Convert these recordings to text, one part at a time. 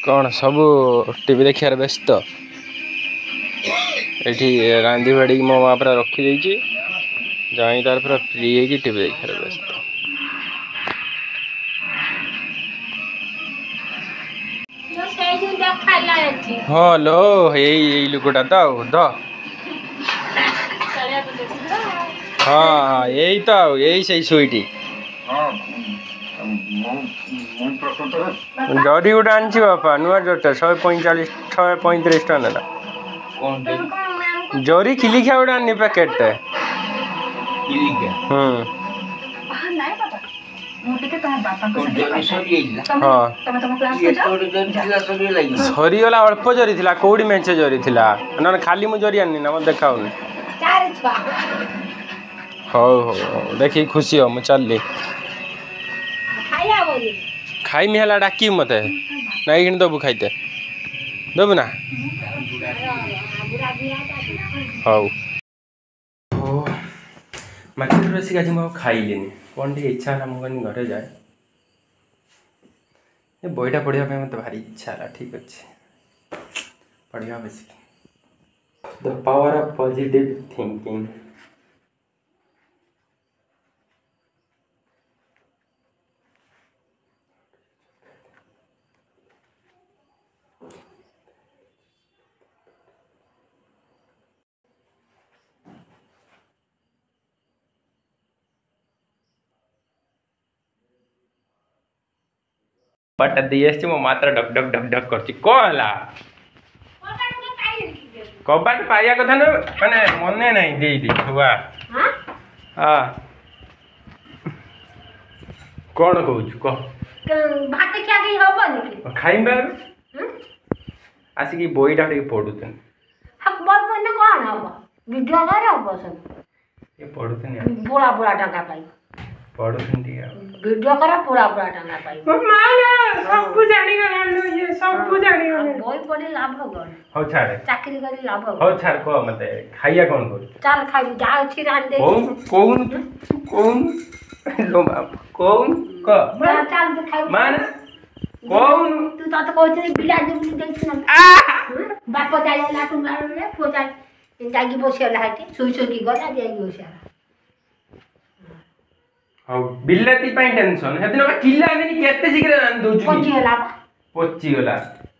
कौन सब टीवी देखार व्यस्त ये रांधि बाड़ी मो माँ पूरा रखी देती जाई तार पूरा फ्री है टीवी देखार व्यस्त। हाँ लो यही लुकटा तो हाँ यही तो यही सही सुईटी जरी गोटे आनी बापा नुआ जरटा 145 135 टाँग ना जरी किलिखिया गोटे आनी पैकेटे सरीगला अल्प जरी थिला कौड़ी मेचे जरी थिला ना खाली मु जरी आनी ना मत देखाऊनी हो देखी खुशी हो मु चलली खाइमी है डाक मत ना कि दबु खाइते दबु ना हौ मार्केट बस आज मुझे खाइली कौन टे इच्छा है मुझे घरे जाए ये बईटा पढ़ा मत भारी इच्छा है। ठीक अच्छे पढ़ा बस the power of positive thinking. But दिएस मो मात्र डक डक डक डक करछि कोला कबाट पाया कथा न माने मने नहीं देई दी हुआ हां कोन कहू को भात क्या गई होबन खाइम बा आसी की बोईटा टे पडुतन हक बद बने कोन होबो वीडियो कर होबो सब ये पडुतन बोला बोला टका पाई पडुतन दिया वीडियो कर पूरा पूरा टका पाई माना सब जानी गलो ये सब जानी गलो बोई पड़ी लाभ गण हो छाड़े चाकरी करी लाभ हो छाड़ को मते खाइया कोन कर चल खाई जा अछि रान दे कोन कोन लो बाप कोन क चल तो खाई मान कोन तू तो कहछ बिला दे देखछ ना बाप जाय ला तू मार रे पोजा जागी बसेला हाती सुई सुई की गला जागी बसेला औ बिल्लाती पाई टेंशन हेदिन का किल्ला आनी केते शीघ्र आन दोछु पोची गला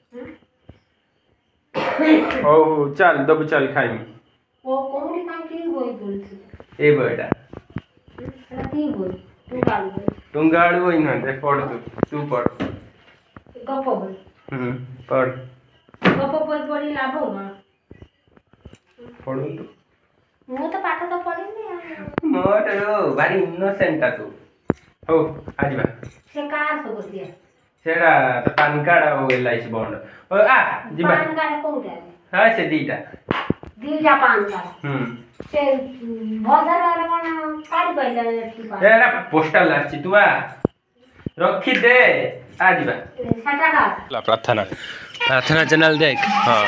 ओ चल दब चल खाई ओ कोनी काम की होई बोलछ ए बेटा की बोल तू गाड़ी होई न दे पढ़ तू पढ़ गप बोल पढ़ गप बोल पढ़ी लाभ हो ना पढ़ तू मु तो पाठ तो पढ़ी नहीं मोटरो भारी इनोसेंट तू हो आज बा से कार सब दिया सेरा तो पैन कार्ड हो एलआईसी बॉन्ड ओ आ जीबा पैन कार्ड कोउटा हां से दीटा पैन कार्ड से भदर वाला कोन कार्ड पइला एरा पोस्टल आछि तू आ रखी दे आज बा सेटा का प्रार्थना प्रार्थना चैनल देख हां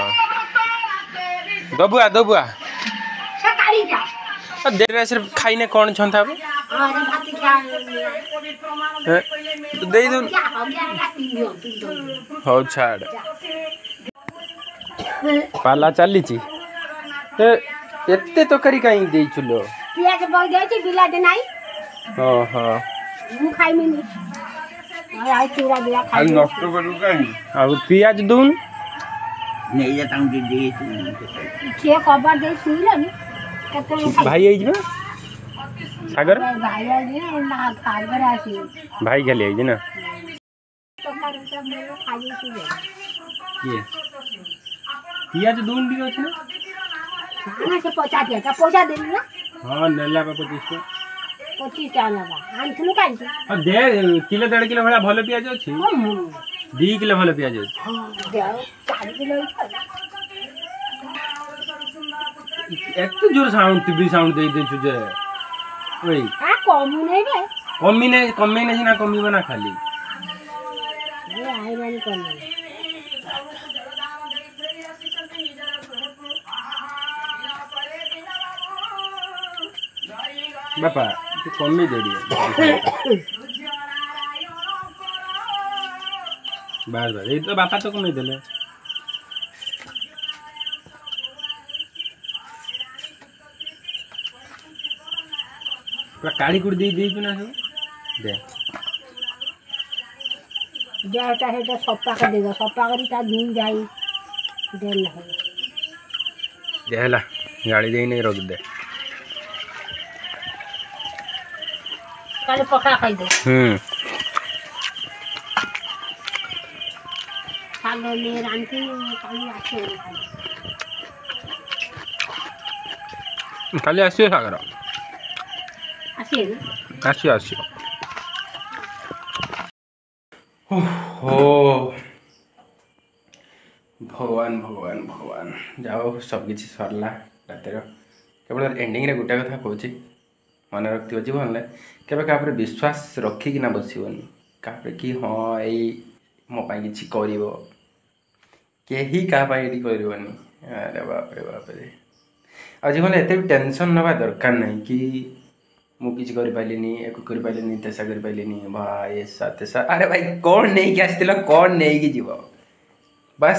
दबुआ देर सिर्फ खाइने कौन छंता दे दू हो छाड़ पाला चली एते तकारी कहीं दे चुलो पियाज बग जाय छी बिला दे नाही हां हां मु खाइ मिनी आई चूड़ा बिला खाइ नष्ट करू कहीं अब पियाज दून नहीं जाता हूं दे के कबर दे सुइला भाई आई सागर भाई आई ना सागर आसी भाई के लिए ना ये पियाज दून दियो छ ना से 50 दिया पैसा दे ना हां नेला पे 25 टा ना आनथनु काई छ दे किलो 1.5 किलो वाला भलो पियाज अछि 2 किलो भलो पियाज अछि हां दे 4 किलो एत जोर साउंड टीवी साउंड दे छु जे ओई आ कमी नहीं ना कमी बना खाली ए आई वाली कमी बापा तो कमी दे दिया बार बार ये तो बापा तो कम देले पूरा काली कुड़ दे ना सब दे जाता है तो सप्पा कर देगा सप्पा करी ता धूल जाई देर ना जहला गाड़ी दे नहीं रोक दे काले पका खाई दे खालो ले रांती काली आछे खाली आसियो सागर आछे आसियो ओहो भगवान भगवान भगवान जाओ सब किसी सरला रातिर केवल एंडिंग रे गोटे कथा कहूँ मन रखियो जीवन केवे क्या विश्वास रखिकिना बसबनी क्या कि हाँ यही मो कि कहीं क्या करनी अरे बाप रे आ जीवन एत भी टेंशन नवा दरकार नहीं कि मुझे कर पारे तेसा कर पारे भाई ऐसा तेसा अरे भाई कौन नहीं कि आसला कौन नहीं कि जीव बस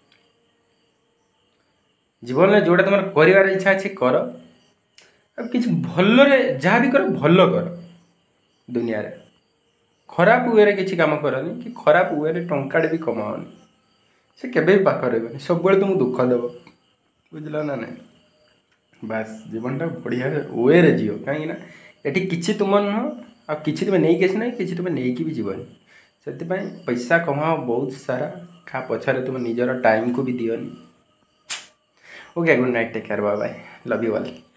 जीवन में जोटा तुम कर इच्छा अच्छे कर अब कि भल जहाँ भी कर भल कर दुनिया रे खराब वे किसी काम करनी कि खराब वे टंकाटे भी कमाओनी से केबे भी पाख रही सब तुमको दुख देव बुझल ना नहीं बास जीवनटा बढ़िया वे रे जीव कहीं ये किसी तुम नुह आ कि तुम नहीं आसना कि तुम नहीं भी जीवन से पैसा कमाओ बहुत सारा क्या पछारे तुम निजर टाइम को भी दियोनी okay good night take care bye bye love you all.